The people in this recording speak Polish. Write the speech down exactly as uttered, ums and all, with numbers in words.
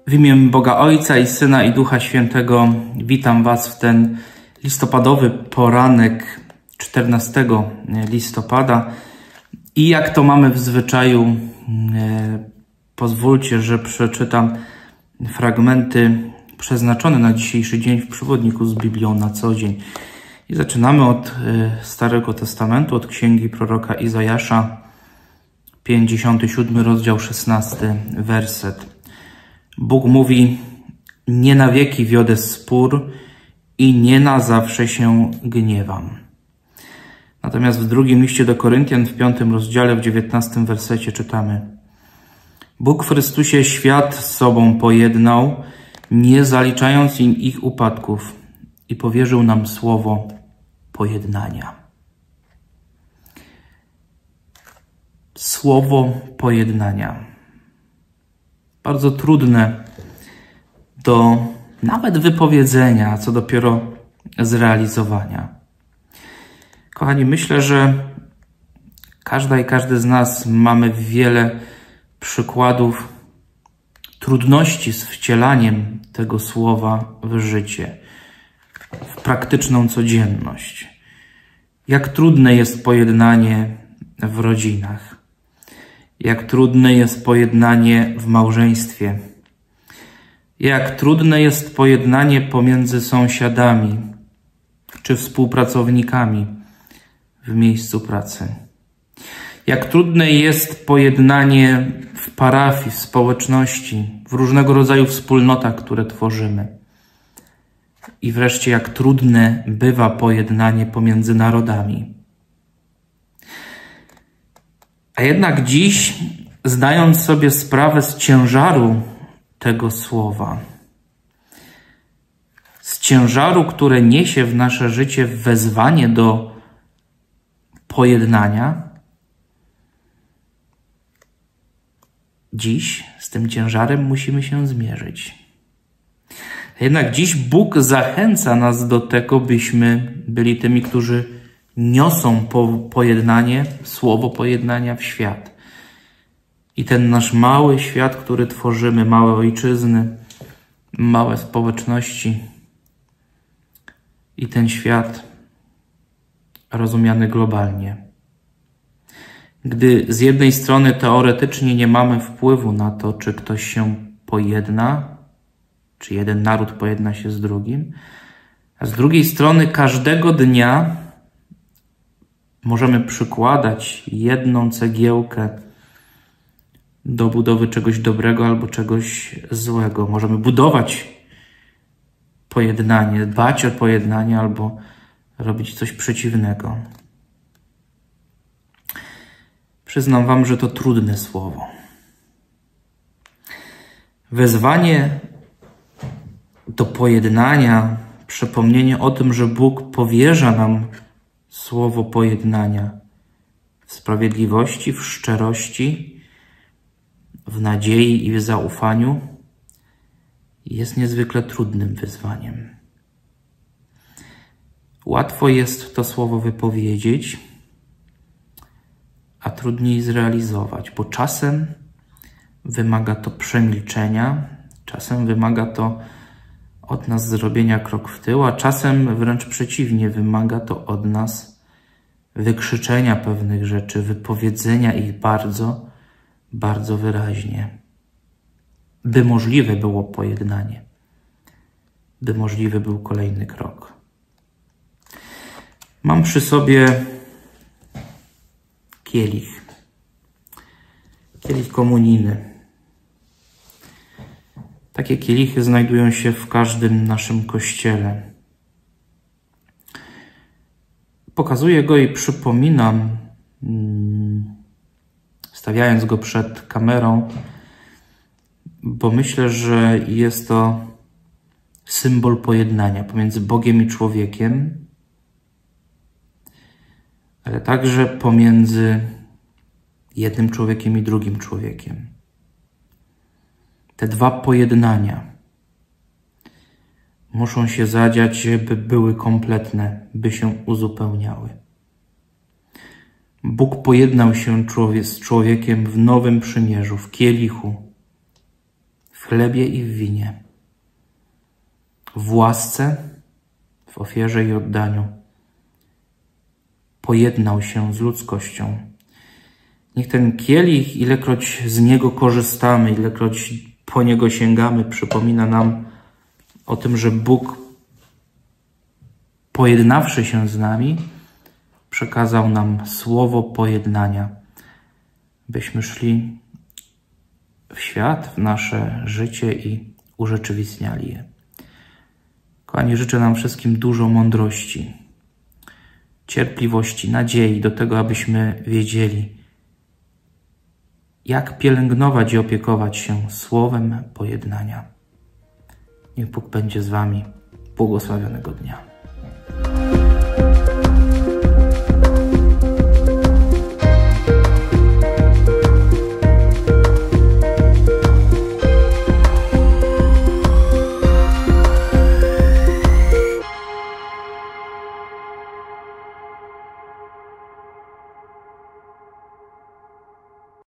W imię Boga Ojca i Syna i Ducha Świętego witam Was w ten listopadowy poranek czternastego listopada. I jak to mamy w zwyczaju, e, pozwólcie, że przeczytam fragmenty przeznaczone na dzisiejszy dzień w przewodniku z Biblią na co dzień. I zaczynamy od e, Starego Testamentu, od księgi proroka Izajasza, pięćdziesiąty siódmy rozdział, szesnasty werset. Bóg mówi: nie na wieki wiodę spór i nie na zawsze się gniewam. Natomiast w drugim liście do Koryntian, w piątym rozdziale, w dziewiętnastym wersecie czytamy: Bóg w Chrystusie świat z sobą pojednał, nie zaliczając im ich upadków, i powierzył nam słowo pojednania. Słowo pojednania. Bardzo trudne do nawet wypowiedzenia, a co dopiero zrealizowania. Kochani, myślę, że każda i każdy z nas mamy wiele przykładów trudności z wcielaniem tego słowa w życie, w praktyczną codzienność. Jak trudne jest pojednanie w rodzinach. Jak trudne jest pojednanie w małżeństwie. Jak trudne jest pojednanie pomiędzy sąsiadami czy współpracownikami w miejscu pracy. Jak trudne jest pojednanie w parafii, w społeczności, w różnego rodzaju wspólnotach, które tworzymy. I wreszcie jak trudne bywa pojednanie pomiędzy narodami. A jednak dziś, zdając sobie sprawę z ciężaru tego słowa, z ciężaru, które niesie w nasze życie wezwanie do pojednania, dziś z tym ciężarem musimy się zmierzyć. Jednak dziś Bóg zachęca nas do tego, byśmy byli tymi, którzy niosą po, pojednanie, słowo pojednania w świat. I ten nasz mały świat, który tworzymy, małe ojczyzny, małe społeczności i ten świat rozumiany globalnie. Gdy z jednej strony teoretycznie nie mamy wpływu na to, czy ktoś się pojedna, czy jeden naród pojedna się z drugim, a z drugiej strony każdego dnia możemy przykładać jedną cegiełkę do budowy czegoś dobrego albo czegoś złego. Możemy budować pojednanie, dbać o pojednanie albo robić coś przeciwnego. Przyznam wam, że to trudne słowo. Wezwanie do pojednania, przypomnienie o tym, że Bóg powierza nam słowo pojednania w sprawiedliwości, w szczerości, w nadziei i w zaufaniu, jest niezwykle trudnym wyzwaniem. Łatwo jest to słowo wypowiedzieć, a trudniej zrealizować, bo czasem wymaga to przemilczenia, czasem wymaga to od nas zrobienia krok w tył, a czasem wręcz przeciwnie, wymaga to od nas wykrzyczenia pewnych rzeczy, wypowiedzenia ich bardzo, bardzo wyraźnie, by możliwe było pojednanie, by możliwy był kolejny krok. Mam przy sobie kielich, kielich komunijny. Takie kielichy znajdują się w każdym naszym kościele. Pokazuję go i przypominam, stawiając go przed kamerą, bo myślę, że jest to symbol pojednania pomiędzy Bogiem i człowiekiem, ale także pomiędzy jednym człowiekiem i drugim człowiekiem. Te dwa pojednania muszą się zadziać, by były kompletne, by się uzupełniały. Bóg pojednał się człowiek z człowiekiem w nowym przymierzu, w kielichu, w chlebie i w winie, w łasce, w ofierze i oddaniu. Pojednał się z ludzkością. Niech ten kielich, ilekroć z niego korzystamy, ilekroć po niego sięgamy, przypomina nam o tym, że Bóg, pojednawszy się z nami, przekazał nam słowo pojednania, byśmy szli w świat, w nasze życie i urzeczywistniali je. Kochani, życzę nam wszystkim dużo mądrości, cierpliwości, nadziei do tego, abyśmy wiedzieli, jak pielęgnować i opiekować się słowem pojednania. Niech Bóg będzie z wami. Błogosławionego dnia.